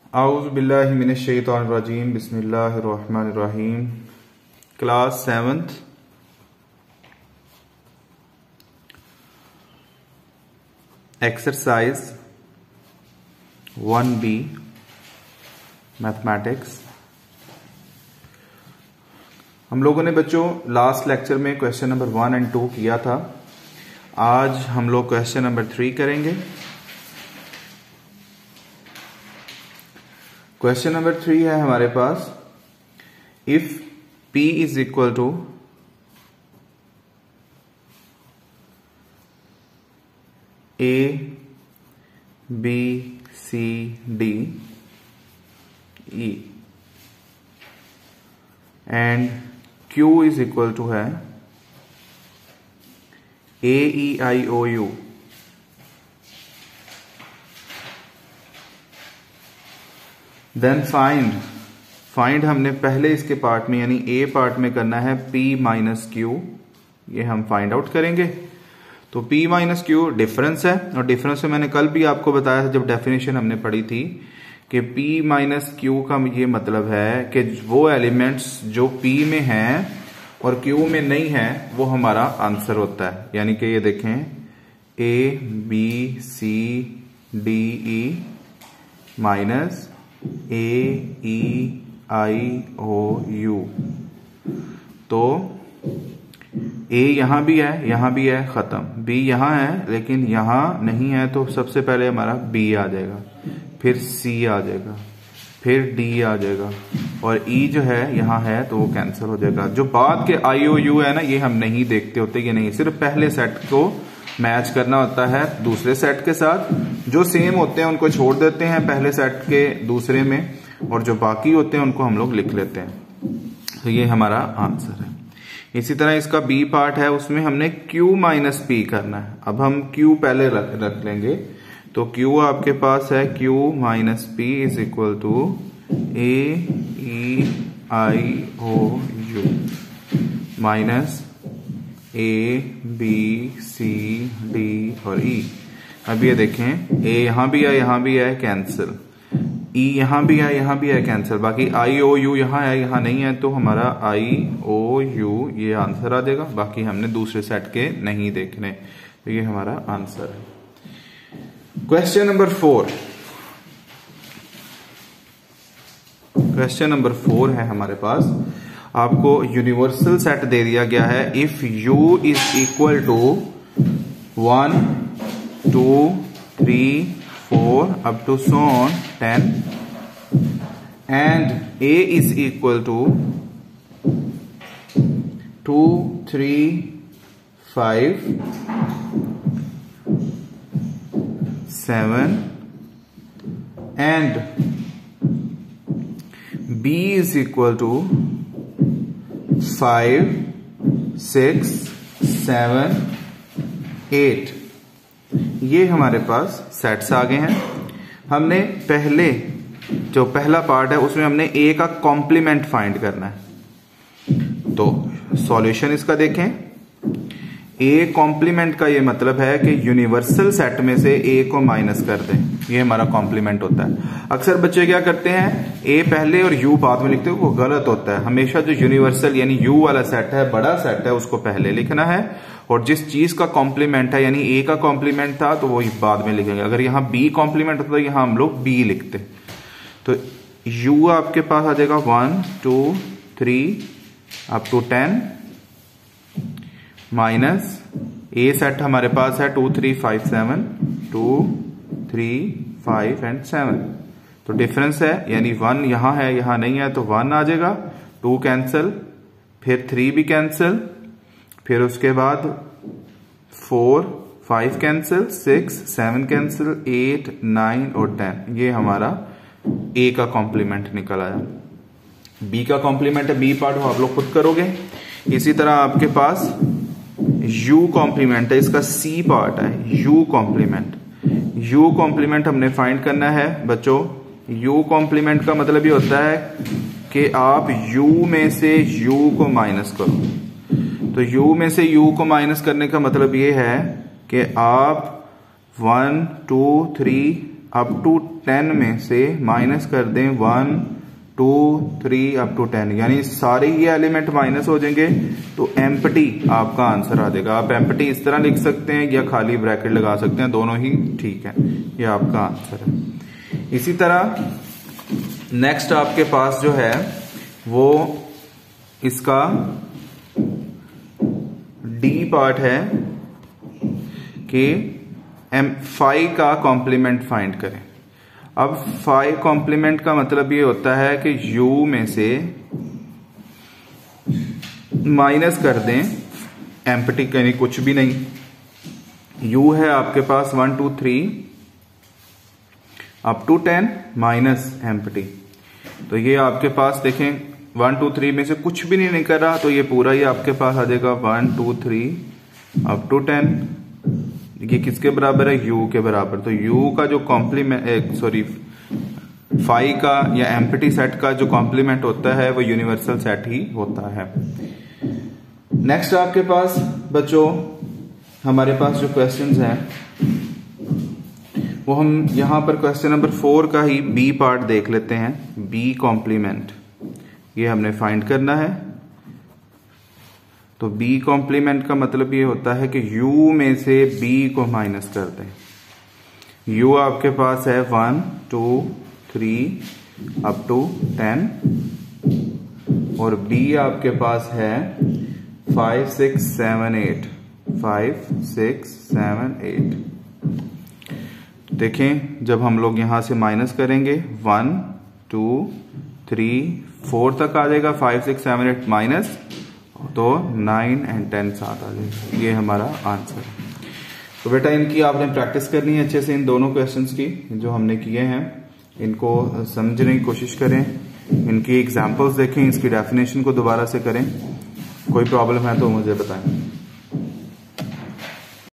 आऊज़ु बिल्लाहि मिनश शैतानिर रजीम बिस्मिल्लाहिर रहमानिर रहीम। Class 7th exercise 1B mathematics. हम लोगों ने बच्चों लास्ट लेक्चर में क्वेश्चन नंबर 1 और 2 किया था। आज हम लोग क्वेश्चन नंबर 3 करेंगे। क्वेश्चन नंबर 3 है हमारे पास, if P is equal to A B C D E and Q is equal to है A E I O U, then find हमने पहले इसके पार्ट में यानी ए पार्ट में करना है P माइनस Q। ये हम फाइंड आउट करेंगे। तो P माइनस Q डिफरेंस है, और डिफरेंस में मैंने कल भी आपको बताया था जब डेफिनेशन हमने पढ़ी थी कि P माइनस Q का ये मतलब है कि वो एलिमेंट्स जो P में हैं और Q में नहीं है वो हमारा आंसर होता है। यानी कि ये देखें A B C D E minus A E I O U। तो A यहां भी है, यहां भी है, खत्म। B यहां है लेकिन यहां नहीं है, तो सबसे पहले हमारा B आ जाएगा, फिर C आ जाएगा, फिर D आ जाएगा, और E जो है यहां है तो वो कैंसिल हो जाएगा। जो बाद के I O U है ना, ये हम नहीं देखते होते, ये नहीं, सिर्फ पहले सेट को मैच करना होता है दूसरे सेट के साथ। जो सेम होते हैं उनको छोड़ देते हैं पहले सेट के दूसरे में, और जो बाकी होते हैं उनको हम लोग लिख लेते हैं। तो ये हमारा आंसर है। इसी तरह इसका बी पार्ट है, उसमें हमने Q माइनस P करना है। अब हम Q पहले रख लेंगे, तो Q आपके पास है Q minus P is equal to A E I O U minus A B C D और E। अब ये देखें A यहां भी है, यहां भी है, कैंसिल। E यहां भी है, यहां भी है, कैंसिल। बाकी I O U यहां है, यहां नहीं है, तो हमारा I O U ये आंसर आ जाएगा। बाकी हमने दूसरे सेट के नहीं देखने, तो ये हमारा आंसर है। क्वेश्चन नंबर 4, क्वेश्चन नंबर 4 है हमारे पास। आपको यूनिवर्सल सेट दे दिया गया है, if U is equal to 1 2 3 4 up to so on 10 and A is equal to 2 3 5 7 and B is equal to 5 6 7 8। ये हमारे पास सेट्स आ गए हैं। हमने पहले जो पहला पार्ट है उसमें हमने A का कॉम्प्लीमेंट फाइंड करना है। तो सॉल्यूशन इसका देखें, A कॉम्प्लीमेंट का ये मतलब है कि यूनिवर्सल सेट में से A को माइनस कर दें, ये हमारा कॉम्प्लीमेंट होता है। अक्सर बच्चे क्या करते हैं, A पहले और U बाद में लिखते हैं, वो गलत होता है। हमेशा जो यूनिवर्सल यानी U वाला सेट है, बड़ा सेट है, उसको पहले लिखना है, और जिस चीज का कॉम्प्लीमेंट है यानी A का कॉम्प्लीमेंट था तो वो बाद में लिखेंगे। अगर यहाँ B कॉम्प्लीमेंट होता तो यहाँ हम लोग B लिखते। तो U आपके पास आ जाएगा 1 2 3 up to 10 minus A set हमारे पास है 2 3 5 7 2 3 5 एंड 7। तो डिफरेंस है यानी 1 यहां है, यहां नहीं है, तो 1 आ जाएगा, 2 कैंसिल, फिर 3 भी कैंसिल, फिर उसके बाद 4 5 कैंसिल, 6 7 कैंसिल, 8 9 और 10। ये हमारा A का कॉम्प्लीमेंट निकल आया। B का कॉम्प्लीमेंट है, B पार्ट वो आप लोग खुद करोगे। इसी तरह आपके पास U कॉम्प्लीमेंट है, इसका C पार्ट है U कॉम्प्लीमेंट। U कॉम्प्लीमेंट हमने फाइंड करना है बच्चों। U कॉम्प्लीमेंट का मतलब ये होता है कि आप U में से U को माइनस करो। तो U में से U को माइनस करने का मतलब ये है कि आप 1 2 3 अप टू 10 में से माइनस कर दें 1 2 3 अप टू 10, यानी सारे ये एलिमेंट माइनस हो जाएंगे तो एम्प्टी आपका आंसर आ जाएगा। आप एम्प्टी इस तरह लिख सकते हैं या खाली ब्रैकेट लगा सकते हैं, दोनों ही ठीक है, ये आपका आंसर है। इसी तरह नेक्स्ट आपके पास जो है वो इसका डी पार्ट है कि फाई का कॉम्प्लीमेंट फाइंड करें। अब फाई कॉम्प्लीमेंट का मतलब ये होता है कि u में से माइनस कर दें एम्प्टी, यानी कुछ भी नहीं। u है आपके पास 1 2 3 अप टू 10 माइनस एम्प्टी, तो ये आपके पास देखें 1 2 3 में से कुछ भी नहीं निकल रहा, तो ये पूरा ही आपके पास आ जाएगा 1 2 3 अप टू 10। ये किसके बराबर है? u के बराबर। तो u का जो कॉम्प्लीमेंट फाई का या एम्प्टी सेट का जो कॉम्प्लीमेंट होता है वो यूनिवर्सल सेट ही होता है। नेक्स्ट आपके पास बच्चों हमारे पास जो क्वेश्चंस हैं वो हम यहां पर क्वेश्चन नंबर 4 का ही बी पार्ट देख लेते हैं। बी कॉम्प्लीमेंट ये हमने फाइंड करना है। तो b कॉम्प्लीमेंट का मतलब ये होता है कि u में से b को माइनस कर दें। u आपके पास है 1 2 3 अप टू 10 और b आपके पास है 5 6 7 8 5 6 7 8। देखें जब हम लोग यहां से माइनस करेंगे 1 2 3 4 तक आ जाएगा, 5 6 7 8 माइनस, तो 9 और 10 साथ आ जाएगा। ये हमारा आंसर है। तो बेटा इनकी आपने प्रैक्टिस करनी है अच्छे से, इन दोनों क्वेश्चंस की जो हमने किए हैं इनको समझने की कोशिश करें, इनकी एग्जांपल्स देखें, इसकी डेफिनेशन को दोबारा से करें। कोई प्रॉब्लम है तो मुझे बताएं।